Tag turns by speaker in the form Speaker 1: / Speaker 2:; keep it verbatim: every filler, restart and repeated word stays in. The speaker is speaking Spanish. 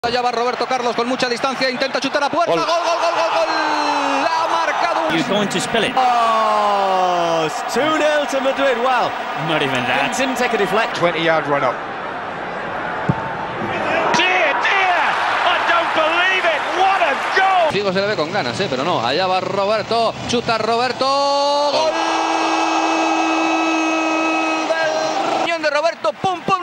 Speaker 1: Allá va Roberto Carlos con mucha distancia, intenta chutar a puerta. Gol, gol, gol, gol, gol. La ha marcado.
Speaker 2: You're going to spill it.
Speaker 3: Oh, it's two nil to Madrid. Well,
Speaker 2: Not even that.
Speaker 3: didn't, didn't take a deflect.
Speaker 4: twenty yard run up.
Speaker 5: Dear, dear, I don't believe it. What a goal.
Speaker 1: Figo se le ve con ganas, ¿eh? Pero no. Allá va Roberto, chuta Roberto. Gol del riñón de Roberto. Pum, pum.